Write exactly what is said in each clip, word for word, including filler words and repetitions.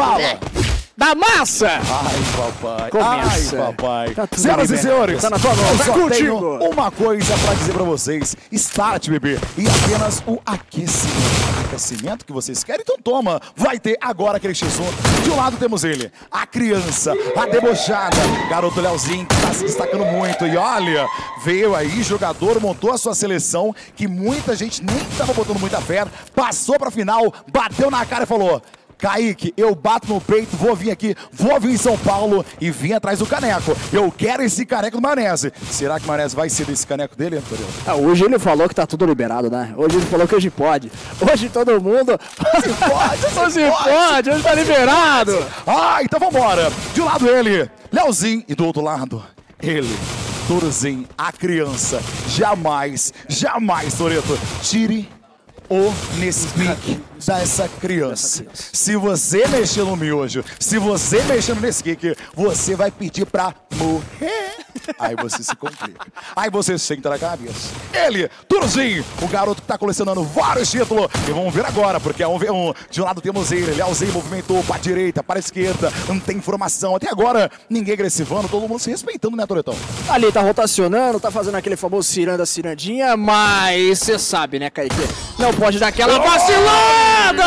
Fala! Da massa! Ai, papai. Começa. Ai, papai. Tá Senhoras e senhores, tá na tua mão, eu vai só contigo. tenho uma coisa pra dizer pra vocês. Start, bebê. E apenas o aquecimento. Aquecimento que vocês querem? Então toma. Vai ter agora aquele X um. De um lado temos ele, a criança, a debochada. Garoto Leozinho, que tá se destacando muito. E olha, veio aí, jogador, montou a sua seleção, que muita gente nem tava botando muita fé. Passou pra final, bateu na cara e falou... Kaique, eu bato no peito, vou vir aqui, vou vir em São Paulo e vim atrás do caneco. Eu quero esse caneco do Maionese. Será que o Maionese vai ser desse caneco dele, Antônio? Ah, hoje ele falou que tá tudo liberado, né? Hoje ele falou que hoje pode. Hoje todo mundo... Hoje pode, hoje pode, hoje tá liberado. Ah, então vambora. De um lado ele, Leozinho, e do outro lado, ele, Toruzinho, a criança. Jamais, jamais, Toreto, tire o Nesquik dessa criança. Se você mexer no miojo, se você mexer no Nesquik, você vai pedir pra morrer. Aí você se complica. Aí você senta na cabeça. Ele, Turuzinho, o garoto que tá colecionando vários títulos. E vamos ver agora, porque é um v um. De um lado temos ele, Leozinho movimentou pra direita, para a esquerda. Não tem informação. Até agora, ninguém agressivando, todo mundo se respeitando, né, Toretão? Ali tá rotacionando, tá fazendo aquele famoso ciranda, cirandinha, mas você sabe, né, Kaique? Não pode dar aquela vacilada!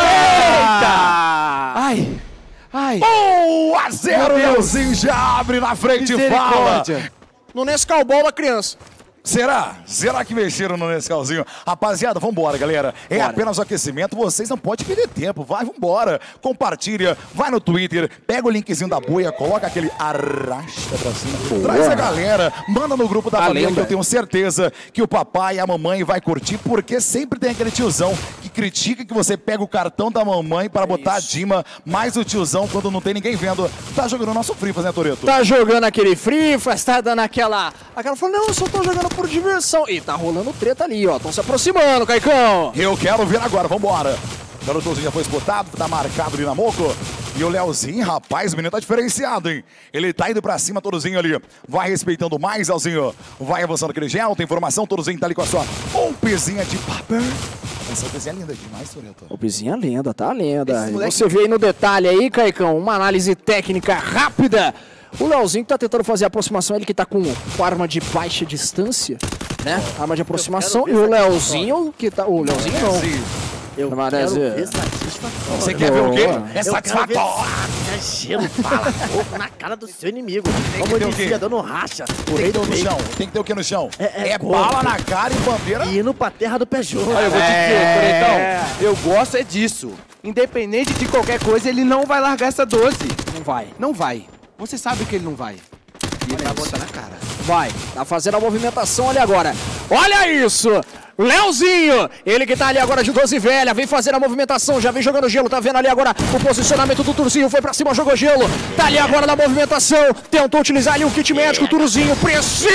Eita! Ai, ai. um a zero, Leozinho já abre na frente e fala. No Nescau Bola, criança. Será? Será que mexeram no Nescauzinho? Rapaziada, vambora, galera. É Bora. apenas o aquecimento, vocês não podem perder tempo. Vai, vambora. Compartilha, vai no Twitter, pega o linkzinho da boia, coloca aquele arrasta pra cima. Boa. Traz a galera, manda no grupo da A família, lenda. que eu tenho certeza que o papai e a mamãe vai curtir, porque sempre tem aquele tiozão que critica que você pega o cartão da mamãe para botar a Dima, mais o tiozão, quando não tem ninguém vendo, tá jogando o nosso Free Fire, né, Toreto? Tá jogando aquele Free Fire, tá dando aquela... Aquela falou, não, eu só tô jogando por diversão. E tá rolando treta ali, ó. Tão se aproximando, Caicão. Eu quero ver agora, vambora. O garotozinho já foi spotado, tá marcado ali na Moco. E o Leozinho, rapaz, o menino tá diferenciado, hein? Ele tá indo pra cima, Toruzinho ali. Vai respeitando mais, Leozinho. Vai avançando aquele gel, tem informação, Toruzinho tá ali com a sua pompezinha de papel. Essa pezinha é linda demais, Toreto. O pezinha lenda, tá lenda. E você vê aí no detalhe aí, Caicão, uma análise técnica rápida. O Leozinho que tá tentando fazer a aproximação, ele que tá com, com arma de baixa distância, né? Arma de aproximação. E o Leozinho que tá... O Leozinho não. Eu Maionese. quero ver satisfatório. Você quer ver o quê? É Eu satisfatório. quero ver gelo, bala, fogo na cara do seu inimigo. Tem que Como ter o dizia, quê? dando racha. O Tem rei que ter do o no meio. chão. Tem que ter o que no chão? É- é bala corpo. na cara e bandeira. E indo pra terra do Peugeot. Olha, eu vou te dizer, Toretão, eu gosto é disso. Independente de qualquer coisa, ele não vai largar essa doze. Não vai. Não vai. Você sabe que ele não vai. E ele vai botar na cara. Vai. Tá fazendo a movimentação ali agora. Olha isso! Leozinho, ele que tá ali agora de doze velha, vem fazer a movimentação, já vem jogando gelo, tá vendo ali agora o posicionamento do Turzinho, foi pra cima, jogou gelo, tá ali agora na movimentação, tentou utilizar ali um kit médico, Turzinho, precisa,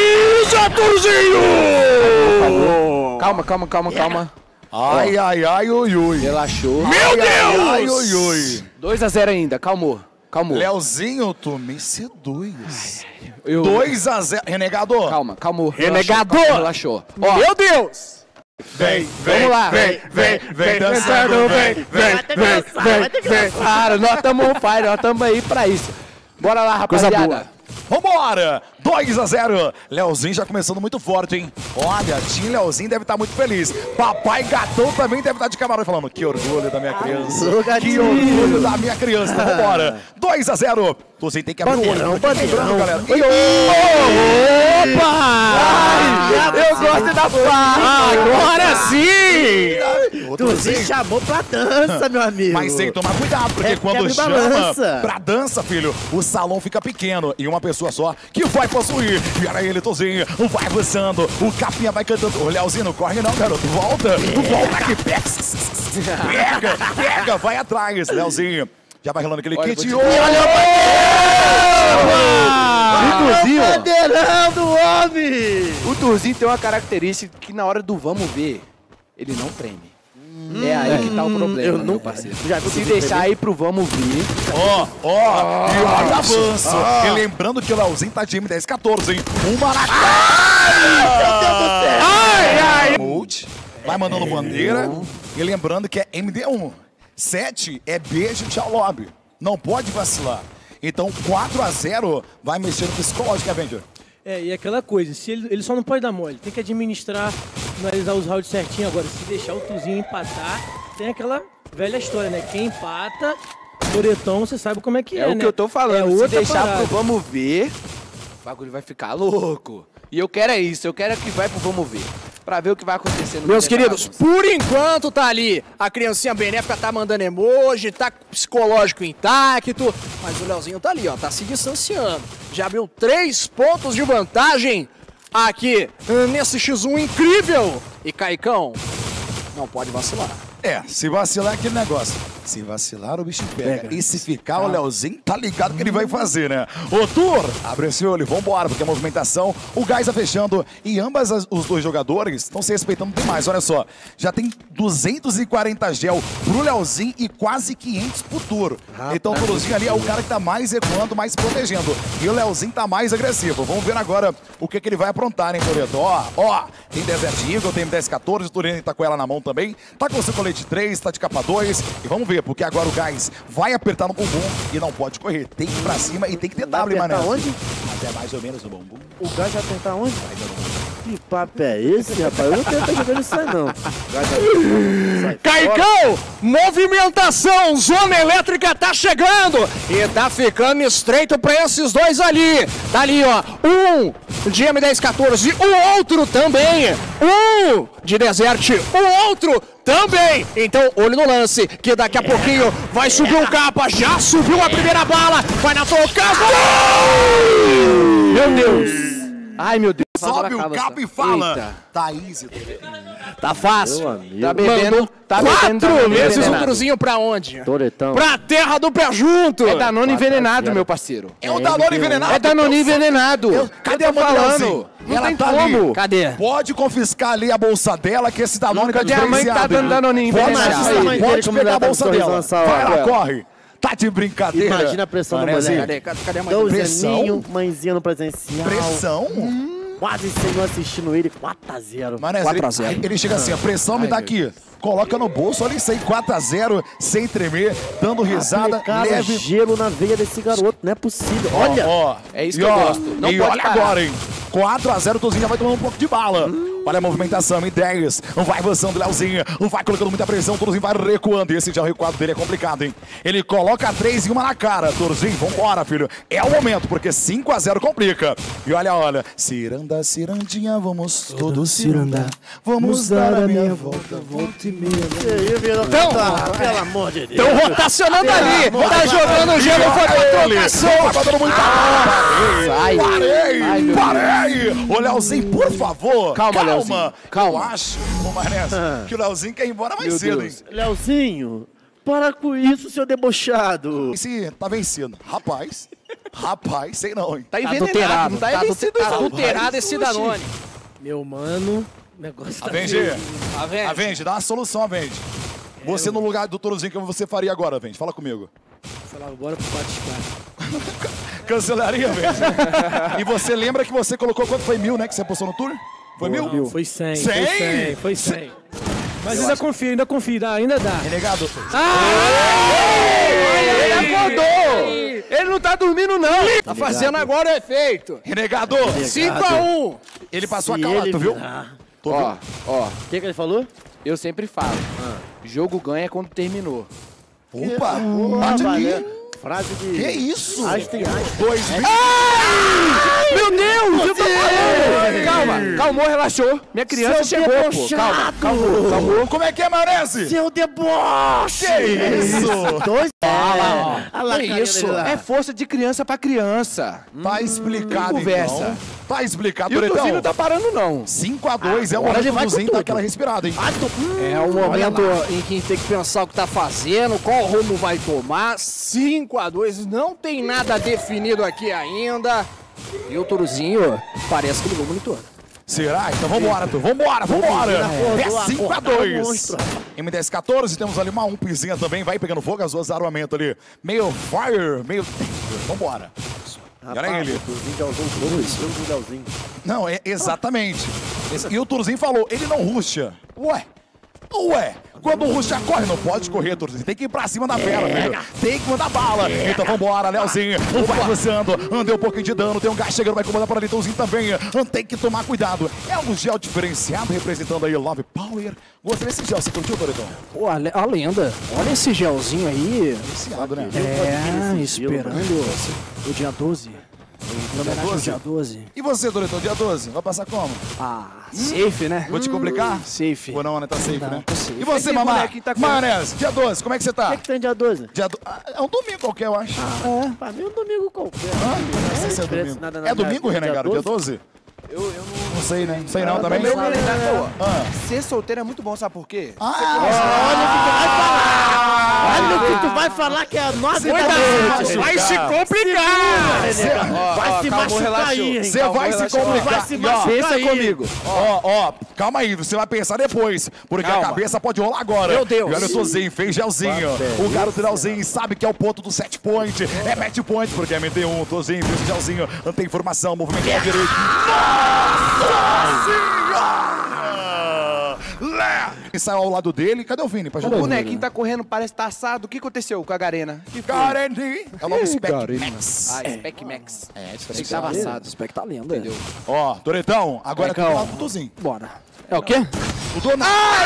Turzinho! Calma, calma, calma, calma. Ai, ai, ai, ui, ui. Relaxou. Meu Ai, Deus! ai, ui, ui. dois a zero ainda, calmou. Calmou. Leozinho, tu me seduz. Eu... dois a zero. Renegado. Calma, calmou. Renegador! Relaxou. Ó, Meu Deus! Vem, vem, Vamos lá. vem, vem, vem, dançando, vem, vem, Vai ter vem, dançar, vai ter vem. dançar. Cara, nós estamos on fire, nós estamos aí pra isso. Bora lá, Coisa rapaziada. boa. Vambora! dois a zero. Leozinho já começando muito forte, hein? Olha, Tim Leozinho deve estar muito feliz. Papai Gatão também deve estar de camarão falando, que orgulho da minha criança. Alô, Que gatinho. orgulho da minha criança. Então vambora. dois a zero. Tozinho tem que abrir o olho. Bandeirão, Tá quebrando, bandeirão. galera. Opa! Eu gosto da farra. Agora sim! O Tu Tozinho- se chamou pra dança, meu amigo. Mas tem que tomar cuidado, porque É quando quebra e chama balança. pra dança, filho, o salão fica pequeno e uma pessoa só que vai possuir. E era ele, Tozinho, vai avançando, o Capinha vai cantando. Ô, Leozinho, não corre não, garoto, volta, volta aqui, pega, pega, pega, vai atrás, Leozinho. Já vai rolando aquele Olha, kit. vou te- Olha, O Turzinho, ó, Bandeirão do homem. o Turzinho tem uma característica que na hora do vamos ver, ele não treme. É aí que tá o problema, eu meu nunca- parceiro. já Se vi deixar aí pro vamos ver, Ó, ó, e olha o avanço. E lembrando que o Leozinho tá de M dez quatorze, hein? Uma na cara. Ai, ai. Mult, vai mandando bandeira. E lembrando que é M D um. sete é beijo, tchau, lobby. Não pode vacilar. Então, quatro a zero vai mexer no psicológico, Avenger. É, e aquela coisa, se ele, ele só não pode dar mole, tem que administrar, analisar os rounds certinho agora. Se deixar o Tuzinho empatar, tem aquela velha história, né? Quem empata, Toretão, você sabe como é que é, É o né? que eu tô falando, é se outra deixar parada. pro vamos ver, o bagulho vai ficar louco. E eu quero é isso, eu quero é que vai pro vamos ver. Pra ver o que vai acontecer no Meus meio da queridos, bagunça. por enquanto tá ali. A criancinha benéfica tá mandando emoji, tá com o psicológico intacto. Mas o Leozinho tá ali, ó, tá se distanciando. Já abriu três pontos de vantagem aqui nesse X um incrível. E Caicão não pode vacilar. É, se vacilar é aquele negócio. Se vacilar, o bicho pega. pega. E se ficar, o Leozinho tá ligado que ele vai fazer, né? Ô, Tur, abre esse olho, vambora, porque a movimentação, o gás tá fechando e ambas as, os dois jogadores estão se respeitando demais. Olha só, já tem duzentos e quarenta gel pro Leozinho e quase quinhentos pro Tur. Ah, então o Turzinho ali é o cara que tá mais recuando, mais protegendo. E o Leozinho tá mais agressivo. Vamos ver agora o que, que ele vai aprontar, hein, Toreto? Ó, ó, tem Desert Eagle, tem dez quatorze, o Turinho tá com ela na mão também. Tá com o seu colete três, tá de capa dois. E vamos ver, porque agora o gás vai apertar no bumbum e não pode correr. Tem que ir pra cima e tem que ter W, mané. Onde? Até mais ou menos no bumbum. O gás vai apertar onde? Que papo é esse, rapaz? Eu não quero estar jogando isso aí, não. Gás vai... Caicão, movimentação, zona elétrica tá chegando e tá ficando estreito pra esses dois ali. Tá ali, ó, um de M dez quatorze, o outro também, um de Desert, o outro também. Então, olho no lance, que daqui a pouquinho vai subir o capa, já subiu a primeira bala, vai na toca, Meu Deus! Ai, meu Deus. Sobe o Acaba, capa só. e fala. Eita. Tá easy. tá fácil. Tá bebendo, tá Quatro bebendo Danone vezes o envenenado. Turuzinho pra onde? Toretão. Pra terra do pé junto. É Danone envenenado, meu parceiro. É o Danone envenenado. É Danone envenenado. Eu- cadê Eu a tô mãe do falando? Leozinho? Não Ela tem tá como. ali. Cadê? Pode confiscar ali a bolsa dela, que esse Danone tá Cadê a mãe que tá diferenciado. dando Danoninho Pode, envenenado? pode, Aí, pode como pegar ela a tá bolsa com dela. coração Vai lá, nessa hora. corre. Tá de brincadeira. Imagina a pressão da Manezinho. mulher. Cadê, cadê, cadê a mãe? Doze Pressão? aninho, mãezinha no presencial. Pressão? Quase senhor assistindo ele, quatro a zero. Mané, quatro ele, a zero. ele chega assim, a pressão me dá aqui. Coloca no bolso, olha isso aí, quatro a zero, sem tremer, dando risada, Cara, leve. gelo na veia desse garoto, não é possível. Olha! Ó, É isso e que eu ó, gosto. Não e pode olha parar. agora, hein? quatro a zero, o Tuzinho já vai tomando um pouco de bala. Olha a movimentação, em dez. Vai avançando o Leozinho. Vai colocando muita pressão. O Tuzinho vai recuando. E esse já recuado dele é complicado, hein? Ele coloca três e uma na cara. Tuzinho, vambora, filho. É o momento, porque cinco a zero complica. E olha, olha. Ciranda, cirandinha, vamos todos cirandar. Vamos dar a minha volta, volta e meia. Então, pelo amor de Deus. Estão rotacionando ali. Tá jogando gelo, foi pra trocação. Vai batendo muita bala. Sai. Parei, Ai, meu parei. Ô, Leozinho, por favor. Calma, Leozinho, calma. Eu acho, ô Marés, que o Leozinho quer ir embora mais Meu cedo, Deus. hein? Leozinho, para com isso, seu debochado. Esse tá vencido. Rapaz, rapaz, sei não, hein? Tá Adulterado. envenenado, não tá Tá vencido não. adulterado esse Danone. Meu mano, o negócio tá Avenge, feio. Tá vendo? Avenge, dá uma solução, Avenge. Você no lugar do Turuzinho, o que você faria agora, Avenge? Fala comigo. Falava, bora pro bate-papo. Cancelaria, Avenge. E você lembra que você colocou quanto foi mil, né? Que você postou no tour? Foi mil? Foi cem, Cem? foi cem, foi cem. Mas ainda confio, ainda confio, dá, ainda dá. Renegado. Ele acordou. Ele não tá dormindo, não. Tá fazendo agora o efeito. Renegado. cinco a um. Ele passou Se a calada, ele tu viu? virar- Tu Ó, viu? ó, O que, que ele falou? eu sempre falo. Jogo ganha quando terminou. Opa, Porra, bate valeu. aqui. Frase de... Que isso? Einstein, Einstein. Dois mil. Meu Deus! Eu tô falando! Calma, calmou, relaxou. Minha criança Seu chegou, pô. debochado. Calma, calmou, calmou. Como é que é, Maionese? Seu deboche! Que isso? Dois... Fala, Olha lá, que carinha isso? dele lá. É força de criança pra criança. Tá explicado, conversa. então. Tá explicado, E o Turetão. Tuzinho não tá parando, não. cinco a dois é o Agora momento ele vai do com Tuzinho, tá tudo. aquela respirada, hein? É o momento em que tem que pensar o que tá fazendo, qual rumo vai tomar. cinco a dois, não tem nada definido aqui ainda. E o Turuzinho parece que ligou o monitor. Será? Então vambora, tu. Vambora, vambora. acordou, É cinco a acordaram o dois. monstro. M dez quatorze, temos ali uma umpizinha também. Vai pegando fogo, as duas armamento ali. Meio fire, meio... Vambora. E olha ele. O Tuzinho já usou todo o estilo do Leozinho. Não, é exatamente. Esse- E o Turuzinho falou, ele não rusha. Ué, Ué, quando o Ruxa corre, não pode correr, Turuzinho. Tem que ir pra cima da fera, filho. Tem que mandar bala. Então vambora, Leozinho. Vai avançando. Andei um pouquinho de dano. Tem um gás chegando, vai incomodar para ali. Turuzinho também. Tem que tomar cuidado. É um gel diferenciado, representando aí Love Power. Gostei desse gel. Você curtiu, Toretão? Pô, a, le- a lenda. Olha esse gelzinho aí. Viciado, né? É, esperando o dia doze. Em homenagem ao dia doze. E você, Toretão, dia doze? Vai passar como? Ah, safe, né? Vou te complicar? Safe. Ou não, né? Tá safe, Não, né? tá safe. E você, Esse mamãe? moleque tá com- Maionese, dia doze, como é que você O tá? que, que tem dia doze? Dia do... ah, é um domingo qualquer, eu acho. É, pra mim é um domingo qualquer. Não sei se é diferença domingo. nada na É minha domingo, vida, Renegado? dia Dia doze? Eu, eu não... Não sei, né? Não sei não também. Meu calendário, ó, Ah. ser solteiro é muito bom, sabe por quê? Ah, Olha o que tu vai falar que é nove da noite. Vai se complicar! Ó, Vai ó, se calma, machucar relaxou. aí, hein? Você Calma, vai se relaxou. complicar. Vai se E, ó, machucar Pensa aí. comigo. Ó, ó, calma aí, você vai pensar depois, porque Calma. a cabeça pode rolar agora. Meu Deus. E olha o Tozinho, fez gelzinho. O garoto Leozinho sabe que é o ponto do set point. É match point, porque é M D um. Tozinho fez o gelzinho, não tem informação, movimento à direita. Nossa Senhora! Lé! E saiu ao lado dele, cadê o Vini pra O ajudar? bonequinho tá correndo, parece que tá assado. O que aconteceu com a Garena? Que foi? Gareni! É o nome Spec Max. Ah, Spec Max. É, Achei que tava assado. Spec tá lindo. Entendeu? Ó, Toretão, agora Legal. aqui do lado do Tozinho. Bora. É o quê? O Donald.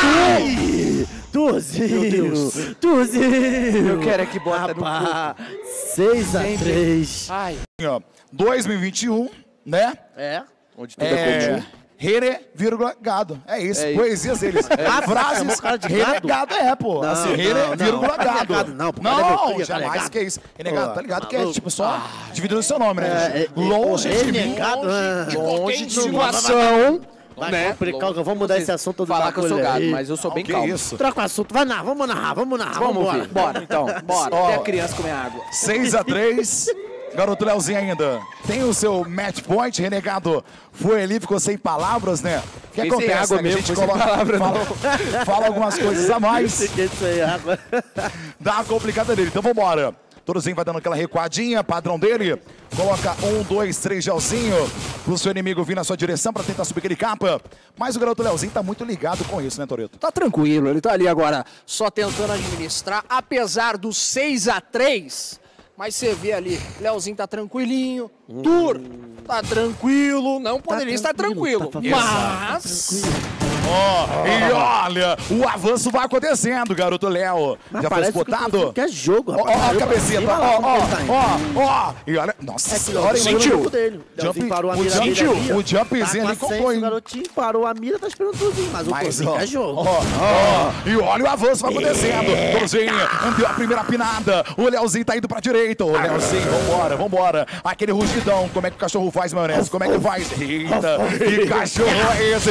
Tuzinho, Tuzinho. Eu quero é que bota no Rapaz, seis a três. Ai, dois mil e vinte e um, né? É? onde tudo é É. comum. Rene, vírgula, gado. É isso, É isso. poesias deles. Frases, chamou o cara de renegado é, pô. Não, assim, não, Rene, não. vírgula, Não é gado. gado, não, pô. Cara, é meu Não, filho, jamais renegado. que é isso. Renegado, Pô, tá ligado que é maluco. tipo só dividindo o seu nome, né? É, é, Longe de mim. renegado, ah. Longe de não- situação. Vai né? complicar, vamos mudar esse assunto do Falar que eu sou bagulho gado, aí. mas eu sou bem Que calmo. isso? Troca o assunto, vai narrar, vamos narrar, vamos narrar, Vamos vamos ver. Bora, então. Bora. Ó. Até a criança comer água. seis a três. Garoto Leozinho ainda tem o seu match point, Renegado foi ali, ficou sem palavras, né? O que Fiquei sem acontece, água né? Que a mesmo, gente foi sem coloca, palavra, fala, fala algumas coisas a mais, Isso aí, água. dá uma complicada dele. Então vambora. Toruzinho vai dando aquela recuadinha, padrão dele. Coloca um, dois, três, gelzinho pro seu inimigo vir na sua direção pra tentar subir aquele capa. Mas o garoto Leozinho tá muito ligado com isso, né, Toreto? Tá tranquilo, ele tá ali agora só tentando administrar, apesar do seis a três. Mas você vê ali, Leozinho tá tranquilinho, Tur tá tranquilo, não poderia estar tranquilo, tranquilo, tá mas... Ó, e olha, o avanço vai acontecendo, garoto Léo. Mas Já foi parece que o spotado? Tuzinho quer jogo, Ó, rapaz. ó, a Olha cabeceta, pra cima, ó, como ele tá indo. ó, ó, ó. E olha, nossa É que senhora, o hein, sentiu. sentiu. jogo dele. Jump- Leozinho parou a o mira jump- dele ali, ó. o jumpzinho Tá ali com a sense, compõe. O garotinho parou a mira, tá esperando o Tuzinho, mas o Mas, Tuzinho ó, quer jogo. ó, ó, e olha o avanço vai acontecendo. Toruzinho deu a primeira pinada. O Leozinho tá indo pra direita. O Leozinho, vambora, vambora. Aquele rugidão. Como é que o cachorro faz, maionese? Como é que faz? Eita, que cachorro é esse?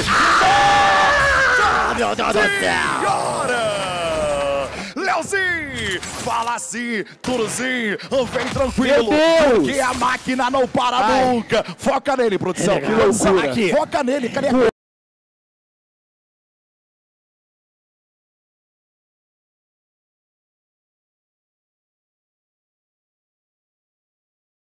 Meu Deus do céu. Senhora! Leozinho! Fala assim, Turuzinho, vem tranquilo, Meu Deus! porque a máquina não para nunca. Foca nele, produção. Que loucura. Foca nele, cadê a